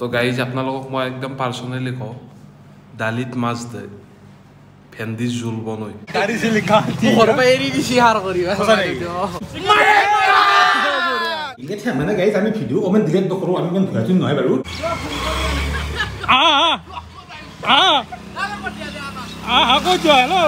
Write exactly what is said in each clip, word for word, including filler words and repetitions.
তো গাইজ আপোনালোকক মই একদম পাৰ্চনেলি কওঁ দালিত মাছ দে ভেন্দি জোল বনাই গাড়ি से लिखा घर पे एरी दिसी हार करिबा ইগে থা মানে গাইজ আমি ভিডিও কমেন্ট ডিলিট নকৰো আমি ইমান ভয়াতুন নহয় বাৰু आ आ आ आ को जो hello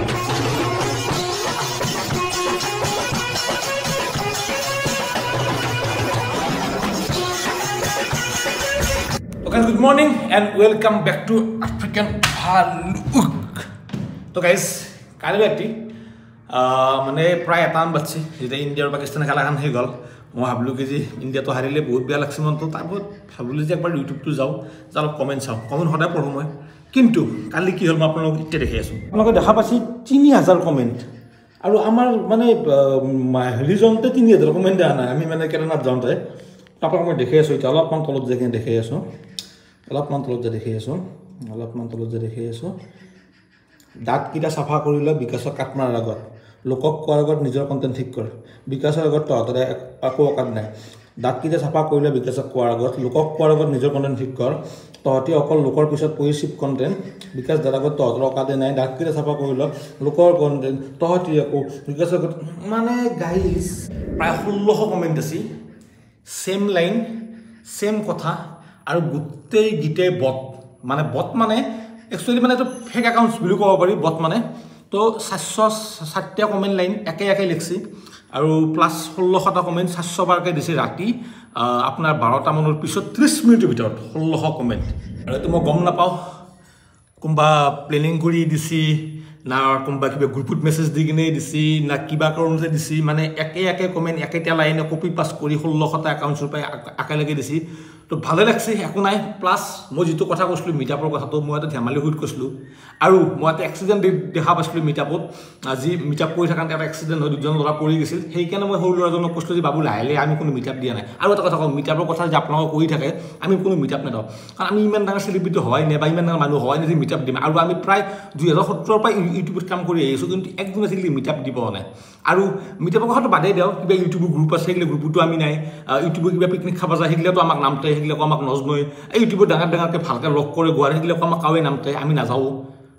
Okay, good morning and welcome back to African Vlog. So guys, কালি ৰাতি মানে প্ৰায় এটামান বাজছে যেতিয়া ইণ্ডিয়া আৰু পাকিস্তানে খেলাখন হৈ গ'ল মই ভাবিলোঁ কি যে ইণ্ডিয়াটো হাৰিলে বহুত বেয়া লাগছে মনটো তাৰপিছত ভাবিলোঁ যে একবাৰ ইউটিউবটো যাওঁ যে অলপ কমেণ্ট চাওঁ কমেণ্ট সদায় পঢ়োঁ মই কিন্তু কালি কি হ'ল মই আপোনালোকক এতিয়া দেখি আছোঁ আপোনালোকে দেখা পাইছে তিনি হাজাৰ কমেণ্ট আৰু আমাৰ মানে ৰিজনতে তিনি হাজাৰ কমেণ্ট দিয়া নাই আমি মানে কেৰেনাত যাওঁতে আপোনালোকক মই দেখি আছোঁ এতিয়া অলপমান তলত যে দেখি আছোঁ অলপমান তলত যে দেখি আছোঁ অলপমান তলত যে দেখি আছোঁ দাঁতকেইটা চাফা কৰিলে বিকাশক কাট মাৰাৰ আগত লোকক কোৱাৰ আগত নিজৰ কণ্টেণ্ট ঠিক কৰ বিকাশৰ আগত তহঁতৰে একো অকাত নাই দাঁতকেইটা চাফা কৰিলে বিকাশক কোৱাৰ আগত লোকক কোৱাৰ আগত নিজৰ কণ্টেণ্ট ঠিক কৰ তহঁতি অকল লোকৰ পিছত পজিটিভ কণ্টেণ্ট বিকাশ দাৰ আগত তহঁতৰ অকাতে নাই দাঁতকেইটা চাফা কৰিলে লোকৰ কণ্টেণ্ট তহঁতি আকৌ বিকাশৰ আগত মানে গাইজ প্ৰায় ষোল্লশ কমেণ্ট আছে সেম লাইন সেম কথা আৰু গোটেই গীতে বট মানে বট মানে একচুৱেলি মানে এইটো ফেক একাউণ্টছ বুলি ক'ব পাৰি বট মানে তো চাৰিশ ষাঠিটা কমেণ্ট লাইন একে একে লিখছি আৰু প্লাছ ষোল্লশটা কমেণ্ট চাৰিশ বাৰকৈ দিছে ৰাতি আপোনাৰ বাৰটা মানৰ পিছত ত্ৰিছ মিনিটৰ ভিতৰত ষোল্লশ কমেণ্ট আৰু এইটো মই গম নাপাওঁ কোনোবা প্লেনিং কৰি দিছি না কোনোবা কিবা গ্ৰুপত মেছেজ দি কিনে দিছি না কিবা কাৰণতে দিছি মানে একে একে কমেণ্ট একেটা লাইনে কপি পাছ কৰি ষোল্লশটা একাউণ্টছৰ পৰা একেলগে দিছি তো ভালে লাগছে একো নাই প্লাছ মই যিটো কথা কৈছিলোঁ মিটআপৰ কথাটো মই এটা ধেমালি সুত কৈছিলোঁ আৰু মই এটা এক্সিডেণ্ট দেখা পাইছিলোঁ মিটআপত আজি মিটআপ কৰি থাকোঁতে এটা এক্সিডেণ্ট হৈ দুজন ল'ৰা পৰি গৈছিল সেইকাৰণে মই সৰু ল'ৰাজনক কৈছিলোঁ যে বাবু লাহে লাহে আমি কোনো মিটআপ দিয়া নাই আৰু এটা কথা কওঁ মিটআপৰ কথা যে আপোনালোকে কৰি থাকে আমি কোনো মিটআপ নেদাওঁ কাৰণ আমি ইমান ডাঙৰ চেলিব্ৰিটি হোৱাই নাই বা ইমান ডাঙৰ মানুহ হোৱাই নাই যে মিটআপ দিম আৰু আমি প্ৰায় দুহেজাৰ সোতৰৰ পৰা ইউটিউবত কাম কৰি আহিছোঁ কিন্তু একদিন আজিকালি মিটআপ দিব নাই আৰু মিটআপৰ কথাটো বাদেই দিওঁ কিবা ইউটিউবৰ গ্ৰুপ আছে সেইগিলা গ্ৰুপতো আমি নাই ইউটিউবৰ কিবা পিকনিক খাব যায় সেইগিলাতো আমাক নামতে সেইগিলাকো আমাক নজনৈ এই ইউটিউবত ডাঙৰ ডাঙৰকৈ ভালকৈ লগ কৰে গোৱাৰ সেইগিলাকো আমাক কাৱে নামতে আমি নাযাওঁ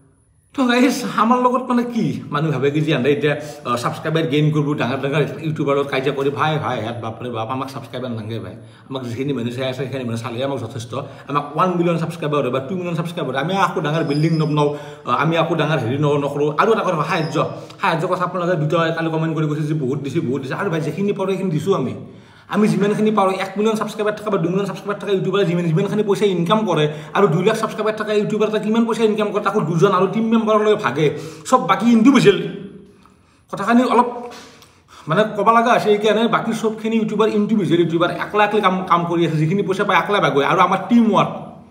তো গাইজ আমাৰ লগত মানে কি মানুহ ভাবে কি যে আন্দে এতিয়া ছাবস্ক্ৰাইবাৰ গেইন কৰিব ডাঙৰ ডাঙৰ ইউটিউবাৰত কাজিয়া কৰি ভাই ভাই ইয়াত বাপৰে বাপ আমাক ছাবস্ক্ৰাইবাৰ নালাগে ভাই আমাক যিখিনি মানুহ চাই আছে সেইখিনি মানুহ চালে আমাক যথেষ্ট আমাক ওৱান মিলিয়ন ছাবস্ক্ৰাইবাৰ হয় বা টু মিলিয়ন ছাবস্ক্ৰাইবাৰ আমি আকৌ ডাঙৰ বিল্ডিং নবনাওঁ আমি আকৌ ডাঙৰ হেৰি নকৰোঁ আৰু এটা কথা সাহায্য সাহায্য কথা আপোনালোকে দুটাই কালি কমেণ্ট কৰি কৈছে যে বহুত দিছে বহুত দিছে আৰু ভাই যিখিনি পাৰোঁ সেইখিনি দিছোঁ আমি আমি যিমানখিনি পাৰোঁ এক মিলিয়ন ছাবস্ক্ৰাইবাৰ থকা বা দুই মিলিয়ন ছাবস্ক্ৰাইবাৰ থকা ইউটিউবাৰে যিমান যিমানখিনি পইচা ইনকাম কৰে আৰু দুই লাখ ছাবস্ক্ৰাইবাৰ থকা ইউটিউবাৰ এটা কিমান পইচা ইনকাম কৰে তাকো দুজন আৰু টিম মেম্বাৰলৈ ভাগে চব বাকী ইণ্ডিভিজুৱেল কথাখিনি অলপ মানে ক'ব লগা আছে এইকাৰণে বাকী চবখিনি ইউটিউবাৰ ইণ্ডিভিজুৱেল ইউটিউবাৰ একলা একলা কাম কাম কৰি আছে যিখিনি পইচা পায় একলা ভাগে আৰু আমাৰ টিম ৱৰ্ক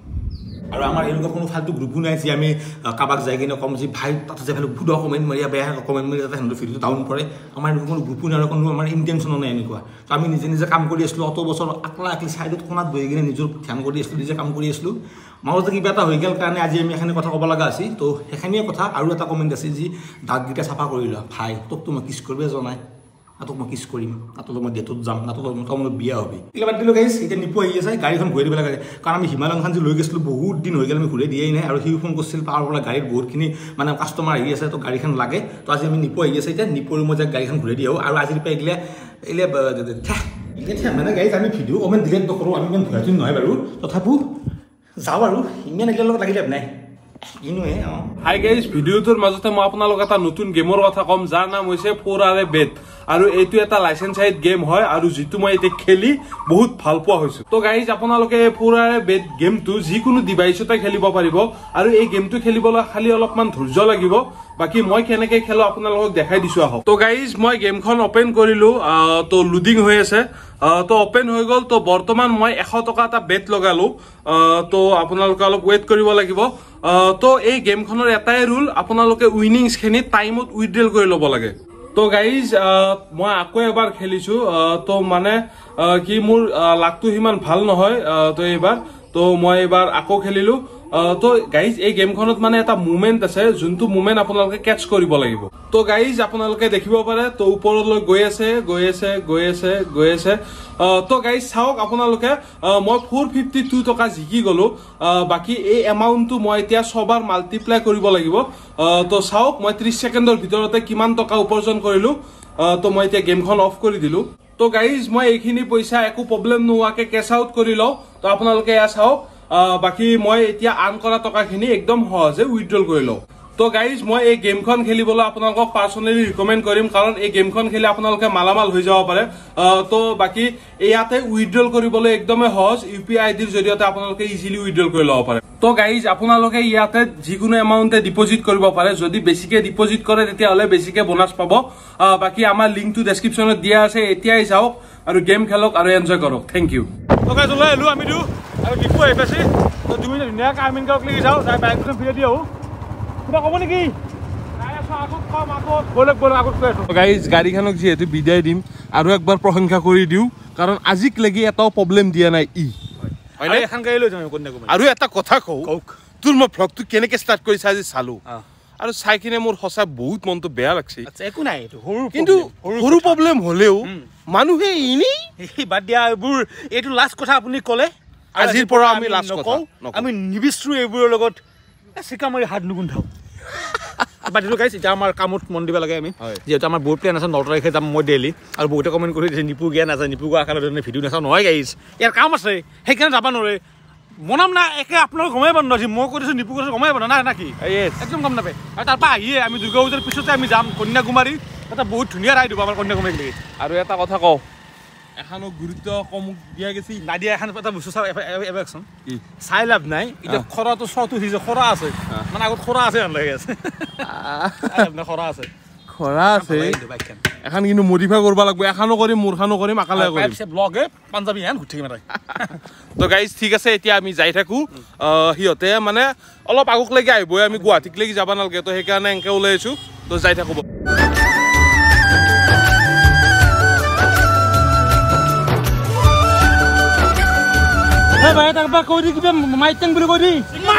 আৰু আমাৰ এনেকুৱা কোনো ফাল্টু গ্ৰুপো নাই যে আমি কাৰোবাক যাই কিনে ক'ম যে ভাই তাতে যে ভালো ভুদা কমেণ্ট মাৰিয়া বেয়া কমেণ্ট মাৰি তাতে সিহঁতৰ ভিডিঅ'টো ডাউন পৰে আমাৰ এনেকুৱা কোনো গ্ৰুপো নাই আৰু কোনো আমাৰ ইণ্টেনশ্যনো নাই এনেকুৱা তো আমি নিজে নিজে কাম কৰি আছিলোঁ অত বছৰ একলা একলি ছাইডত কোণাত বহি কিনে নিজৰ ধ্যান কৰি আছিলোঁ নিজে কাম কৰি আছিলোঁ মাজতে কিবা এটা হৈ গ'ল কাৰণে আজি আমি এখানি কথা ক'ব লগা আছিল তো সেইখিনিয়ে কথা আৰু এটা কমেণ্ট আছে যি দাঁতকেইটা চাফা কৰি লোৱা ভাই তোকতো মই কিছ কৰিব জনাই তোক মই কিছ কৰিম নাতলৈ মই ডেটত যাম নাতলৈ মোৰ বিয়া হ'বি এইবিলাক বাদ দিলোঁ গাইজ এতিয়া নিপু আহি আছে গাড়ীখন ঘূৰাই দিব লাগে কাৰণ আমি হিমালয়খন যে লৈ গৈছিলোঁ বহুত দিন হৈ গ'ল আমি ঘূৰাই দিয়াই নাই আৰু সিও ফোন কৰিছিল তাৰ পৰা গাড়ীত বহুতখিনি মানে কাষ্টমাৰ আহি আছে তো গাড়ীখন লাগে তো আজি আমি নিপু আহি আছে এতিয়া নিপুৰ মই যে গাড়ীখন ঘূৰাই দিওঁ আৰু আজিৰ পৰা এইগিলা এইগিলা মানে গাইজ আমি ভিডিঅ' কমেণ্ট ডিলিট নকৰোঁ আমি ইমান ভয়াতুন নহয় বাৰু তথাপিও যাওঁ আৰু ইমান এইগিলাৰ লগত লাগি লাভ নাই হাই গাইজ ভিডিঅ'টোৰ মাজতে মই আপোনালোক এটা নতুন গেমৰ কথা ক'ম যাৰ নাম হৈছে ফ'ৰ আৰ এ বেট আৰু এইটো এটা লাইচেঞ্চাইড গেম হয় আৰু যিটো মই এতিয়া খেলি বহুত ভাল পোৱা হৈছো তো গাইজ আপোনালোকে ফ'ৰ আৰ এ বেট গেমটো যিকোনো ডিভাইচতে খেলিব পাৰিব আৰু এই গেমটো খেলিবলৈ খালি অলপমান ধৈৰ্য লাগিব বাকি মই কেনেকৈ খেলো আপোনালোকক দেখাই দিছো আহক তো গাইজ মই গেমখন অপেন কৰিলো তো লোডিং হৈ আছে তো অপেন হৈ গ'ল তো বৰ্তমান মই এশ টকা এটা বেট লগালো তো আপোনালোকে অলপ ৱেইট কৰিব লাগিব তো এই গেমখনৰ এটাই ৰুল আপোনালোকে উইনিংছখিনি টাইমত উইথড্ৰল কৰি ল'ব লাগে তো গাইজ মই আকৌ এবাৰ খেলিছো তো মানে কি মোৰ লাকটো সিমান ভাল নহয় তো এইবাৰ তো মই এবাৰ আকৌ খেলিলো তো গাইজ এই গেমখনত মানে এটা মুভমেন্ট আছে যোনটো মুভমেন্ট আপোনালোকে ক্যাচ কৰিব লাগিব তো গাইজ আপোনালোকে দেখিব পাৰে তো ওপৰলৈ গৈ আছে গৈ আছে গৈ আছে গৈ আছে তো গাইজ চাওক আপোনালোকে মই four fifty-two টকা জিকি গলো বাকি এই এমাউন্টটো মই এতিয়া সবাৰ মাল্টিপ্লাই কৰিব লাগিব তো চাওক মই thirty সেকেন্ডৰ ভিতৰতে কিমান টকা উপাৰ্জন কৰিলো তো মই এতিয়া গেমখন অফ কৰি দিলো তো গাইজ মই এইখিনি পইচা একো প্ৰবলেম নোহোৱাকে ক্যাশ আউট কৰি লও তো আপোনালোকে এয়া চাওক বাকি মই এতিয়া আন কৰা টকাখিনি একদম সহজে উইথড্ৰল কৰি লও তো গাইজ মই এই গেমখন খেলিবলৈ আপোনালোকক পাৰ্সোনালি ৰিকমেন্ড কৰিম কাৰণ এই গেমখন খেলি আপোনালোকে মালামাল হৈ যাব পাৰে তো বাকি ইয়াতে উইথড্ৰল কৰিবলৈ একদমে সহজ ইউপিআই আইডিৰ জৰিয়তে আপোনালোকে ইজিলি উইথড্ৰল কৰি লব পাৰে তো গাইজ আপোনালোকে ইয়াতে যিকোনো এমাউন্টে ডিপোজিট কৰিব পাৰে যদি বেছিকে ডিপোজিট কৰে তেতিয়া হলে বেছিকে বোনাস পাব বাকি আমাৰ লিংকটো ডেসক্ৰিপচনত দিয়া আছে এতিয়াই যাওক আৰু গেম খেলক আৰু এনজয় কৰক থ্যাংক ইউ তো গাইজ ওলাই এলো আমি দিও আৰু ডিপু আহি পাইছে তো তুমি ধুনীয়াকৈ আমিন গাঁৱক লাগি যাওঁ যাই বাইকখন ফিৰাই দি আহো কিবা ক'ব নেকি গাইজ গাড়ীখনক যিহেতু বিদায় দিম আৰু একবাৰ প্ৰশংসা কৰি দিও কাৰণ আজিক লাগি এটাও প্ৰবলেম দিয়া নাই ই এখন গাড়ী লৈ যাওঁ কন্যাকুমাৰী আৰু এটা কথা কওঁ তোৰ মই ভ্লগটো কেনেকে ষ্টাৰ্ট কৰিছা আজি চালো আৰু চাই কিনে মোৰ সঁচা বহুত মনটো বেয়া লাগছে একো নাই সৰু কিন্তু সৰু প্ৰবলেম হলেও মানুহে এনেই বাদ দিয়া এইবোৰ এইটো লাষ্ট কথা আপুনি ক'লে আজিৰ পৰা আমি লাষ্ট কথা আমি নিবিচাৰো এইবোৰৰ লগত চিকা মাৰি হাত নুগুন্ধাও বাদিলো গাইছ এতিয়া আমাৰ কামত মন দিব লাগে আমি যেহেতু আমাৰ বহুত প্লেন আছে ন তাৰিখে যাম মই ডেইলি আৰু বহুতে কমেণ্ট কৰি দিছে নিপু জ্ঞান আছে নিপু আকালৰ ভিডিঅ' নাচাওঁ নহয় গাইছ ইয়াৰ কাম আছে সেইকাৰণে যাব নোৱাৰে বনাম না একে আপোনালোক গমেই পাব নাছিল মই কৈছোঁ নিপু কৈছোঁ গমেই পাব না নাকি একদম গম নাপায় আৰু তাৰপৰা আহিয়ে আমি দুৰ্গা পূজাৰ পিছতে আমি যাম কন্যাকুমাৰী এটা বহুত ধুনীয়া ৰাইড হ'ব আমাৰ কন্যাকুমাৰী লাগি আৰু এটা কথা কওঁ এখনো গুৰুত্ব কম দিয়া গৈছে নাদিয়া এখন এটা বস্তু চাওঁ এবাৰচোন চাই লাভ নাই এতিয়া খৰাটো চটো সিজে খৰা আছে মানে আগত খৰা আছে হেন লাগি আছে খৰা আছে খৰা আছে এখন কিন্তু মডিফাই কৰিব লাগিব এখনো কৰিম মোৰখনো কৰিম আকালে কৰিম ব্লগে পাঞ্জাবী হেন ঘুটি মাৰে তো গাইজ ঠিক আছে এতিয়া আমি যাই থাকো সিহঁতে মানে অলপ আগক লাগি আহিবই আমি গুৱাহাটীক লাগি যাব নালাগে তো সেইকাৰণে এনেকে ওলাই আছো তো যাই থাকো ভাই তাৰপৰা কৈ দি কিবা মাইটেং বুলি কৈ দি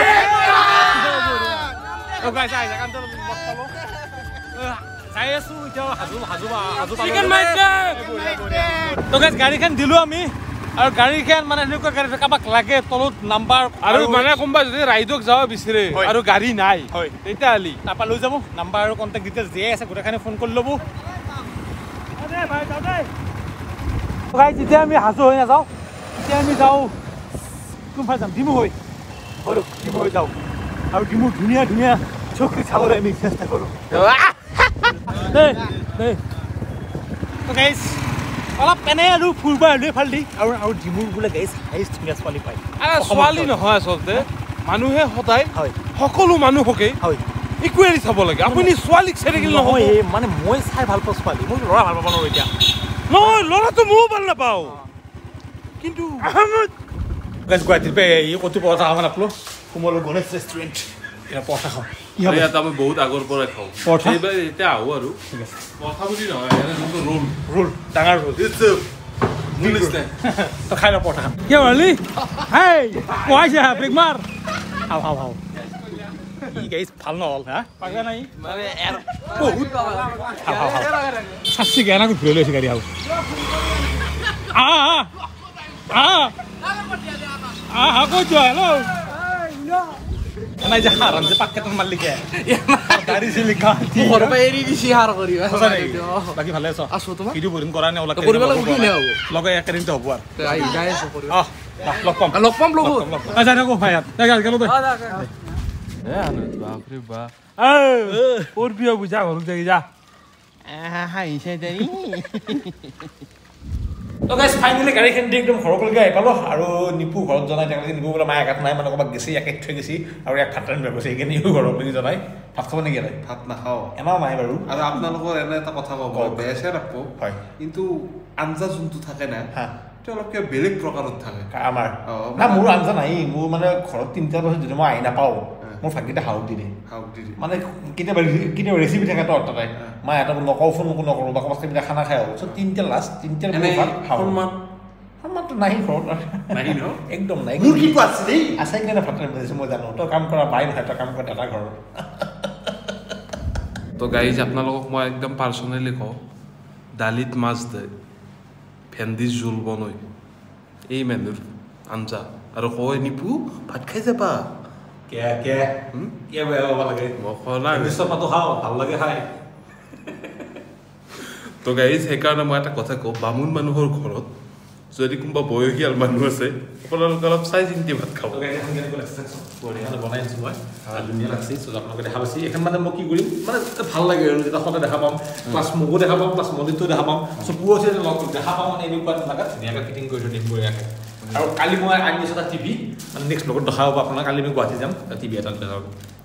গাড়ীখন দিলো আমি আৰু গাড়ীখন মানে এনেকুৱা গাড়ী কাৰোবাক লাগে তলত নাম্বাৰ আৰু মানে কোনোবা যদি ৰাইডক যাব বিচাৰে আৰু গাড়ী নাই হয় তেতিয়াহ'লে তাৰপৰা লৈ যাব নাম্বাৰ আৰু কণ্টেক্ট ডিটেইলছ দিয়ে আছে গোটেইখিনি ফোন কৰি ল'ব যেতিয়া আমি সাজু হৈ নাযাওঁ তেতিয়া আমি যাওঁ কোনফালে যাম ডিমু হৈ ডিমু হৈ যাওঁ আৰু ডিমু ধুনীয়া ধুনীয়া চকৰি চাবলৈ আমি চেষ্টা কৰোঁ গাইছ অলপ এনে আৰু ফুৰিব আহিলো এইফালেদি আৰু আৰু ডিমুৰ বোলে গাইছ হাইষ্ট ধুনীয়া ছোৱালী পায় ছোৱালী নহয় আচলতে মানুহে সদায় হয় সকলো মানুহকে হয় ইকুৱেলি চাব লাগে আপুনি ছোৱালীক চাই থাকিলে নহয় মানে মই চাই ভাল পাওঁ ছোৱালী মই ল'ৰা ভাল পাব নোৱাৰোঁ এতিয়া নহয় ল'ৰাটো ময়ো ভাল নাপাওঁ কিন্তু গাইছ গুৱাহাটীৰ পৰা এই কতো পৰঠা খাব নাপালোঁ কোমলৰ গণেশ ৰেষ্টুৰেণ্ট এতিয়া পৰঠা খাওঁ ইয়াত আমি বহুত আগৰ পৰাই খাওঁ পৰঠা এইবাৰ এতিয়া আহোঁ আৰু পৰঠা বুলি নহয় ৰোল ৰোল ডাঙৰ ৰোল তো খাই লওঁ পৰঠা খাম কি হ'লি হেই পঢ়াইছে ব্ৰেক মাৰ হাও হাও হাও ই গাইছ ভাল নহ'ল হা পাগা নাই বহুত চাচি গেনা ঘূৰি লৈছে গাড়ী হাও আহ আহ আহ কৈ যোৱা হেল্ল' নাই যে হাৰাম যে পাকেটত মালিকে গাড়ী চে লিখা ঘৰৰ পৰা এৰি দিছি হার কৰি বাকি ভালে আছ আছো তোমাৰ ভিডিঅ' বৰিং কৰা নে ওলা কৰিব লাগিব কি নে হ'ব লগে একেদিনতে হ'ব আৰু আই যাই আছো কৰিব আহ লগ পাম লগ পাম লগ আ যাই থাকো ভাই যা গেল গেল দে এ আনন্দ বাপ ৰে বাপ এ ওর বিয়া বুঝা ঘরক যাই যা হাইছে দেই তো গাইছ ফাইনালি গাড়ীখন দি একদম ঘৰলৈকে আহি পালোঁ আৰু নিপু ঘৰত জনাই তেওঁলোকে নিপু বোলে মায়ে একাত নাই মানে ক'ৰবাত গেছি একে থৈ গেছি আৰু এক ভাত ৰান্ধিব গৈছে সেইকাৰণে নিপু ঘৰত বুলি জনাই ভাত খাব নেকি নাই ভাত নাখাওঁ এমাহ নাই বাৰু আৰু আপোনালোকৰ এনে এটা কথা ক'ব বেয়া চেয়া নাপাব হয় কিন্তু আঞ্জা যোনটো থাকে না হা সেইটো অলপ কিবা বেলেগ প্ৰকাৰত থাকে আমাৰ অঁ, না মোৰ আঞ্জা নাই মোৰ মানে ঘৰত তিনিটা বছৰ যদি মই আহি নাপাওঁ মোৰ ভাগকেইটা হাওক দি দিয়ে হাওক দি দিয়ে মানে কেতিয়াবা কেতিয়াবা ৰেচিপি থাকে তো তাতে মই এটা নকওঁ ফোন নকৰোঁ বা ক'ৰবাত কেতিয়াবা খানা খাই আহোঁ চ' তিনিটা লাষ্ট তিনিটাৰ এনে ভাত খাওঁ সন্মান সন্মান আমাৰতো নাই ঘৰত নাই ন একদম নাই মোৰ কি আছে দেই আছে কিনে ভাত ৰান্ধিছে মই জানো তই কাম কৰা বাই নহয় তই কাম কৰা দাদা ঘৰত তো গাইজ আপোনালোকক মই একদম পাৰ্চনেলি কওঁ দালিত মাছ দে ভেন্দিৰ জোল বনাই এই মেনুৰ আঞ্জা আৰু কয় নিপু ভাত খাই যাবা কে কে কে বেয়া হ'ব লাগে মই খোৱা বিশ্বপাতো খাওঁ ভাল লাগে খাই তো গাইজ সেইকাৰণে মই এটা কথা কওঁ বামুণ মানুহৰ ঘৰত যদি কোনোবা বয়সীয়াল মানুহ আছে আপোনালোকে অলপ চাই চিন্তি ভাত খাব বনাই দিছোঁ মই ধুনীয়া লাগছে আপোনালোকে দেখা পাইছে এইখন মানে মই কি কৰিম মানে ভাল লাগে আৰু যেতিয়া সদায় দেখা পাম প্লাছ মোকো দেখা পাম প্লাছ মন্দিৰটো দেখা পাম চকুও আছে দেখা পাম মানে এনেকুৱা জেগাত ধুনীয়াকৈ ফিটিং কৰি থৈ দিম বঢ়িয়াকৈ আৰু কালি মই আনি আছোঁ এটা টিভি মানে নেক্সট লগত দেখা হ'ব আপোনাক কালি মই গুৱাহাটী যাম টিভি এটা দেখাব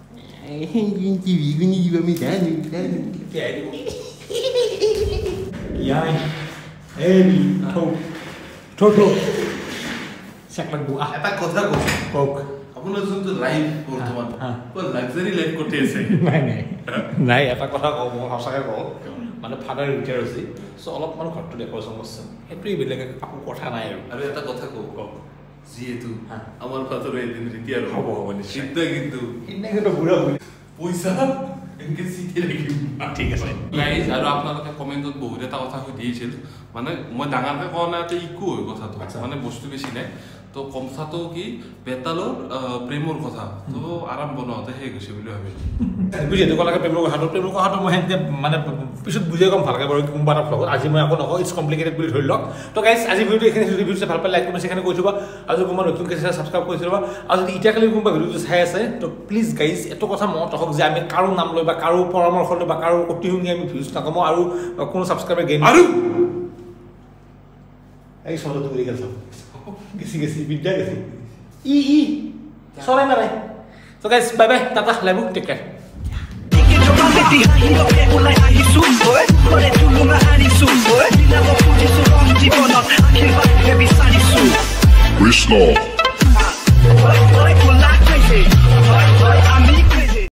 এটা কথা কৈছোঁ কওক আপোনাৰ যোনটো লাইফ বৰ্তমান বৰ লাক্সাৰী লাইফ কৰি আছে নাই নাই নাই এটা কথা কওঁ মই সঁচাকৈ কওঁ মানে ফাদাৰ ৰিটায়াৰ হৈছে চ' অলপ মানে ঘৰটো দেখুৱাব সমস্যা সেইটোৱে বেলেগ একো কথা নাই আৰু আৰু এটা কথা কওঁ কওক যিহেতু আমাৰ ফাদাৰ এদিন ৰিটায়াৰ হ'ব হ'ব নিশ্চয় কিন্তু সিদিনা কিন্তু বুঢ়া বুঢ়ী পইচা এনেকৈ চিঠি ৰাখিম ঠিক আছে গাইজ আৰু আপোনালোকে কমেণ্টত বহুত এটা কথা সুধিছিল মানে মই ডাঙৰকৈ কোৱা নাই এটা ইকো হয় কথাটো মানে বস্তু বেছি নাই তো কথাটো কি বেতালৰ প্ৰেমৰ কথা তো আৰাম বনাওঁতে সেই গৈছে বুলি ভাবিলোঁ যিহেতু ক'লাকে প্ৰেমৰ কথাটো প্ৰেমৰ কথাটো মই সেনেকৈ মানে পিছত বুজাই ক'ম ভালকৈ বাৰু কোনোবা এটা ফ্লগত আজি মই আকৌ নকওঁ ইটছ কমপ্লিকেটেড বুলি ধৰি লওক তো গাইজ আজি ভিডিঅ'টো এইখিনি যদি ভিডিঅ' ভাল পালে লাইক কৰি সেইখিনি কৈ থ'ব আৰু যদি কোনোবা নতুনকৈ চাই ছাবস্ক্ৰাইব কৰি থ'ব আৰু যদি এতিয়া কালি কোনোবা ভিডিঅ'টো চাই আছে তো প্লিজ গাইজ এইটো কথা মনত ৰাখক যে আমি কাৰো নাম লৈ বা কাৰো পৰামৰ্শ লৈ বা কাৰো অতি শুনি আমি ভিউজ নাকমাওঁ আৰু কোনো ছাবস্ক্ৰাইবাৰ গেইন আৰু এই চলটো উৰি গেল চব গেছি গেছি বিদ্যা গেছি ই ই চলাই মাৰাই তো guys bye bye tata love you take care Krishna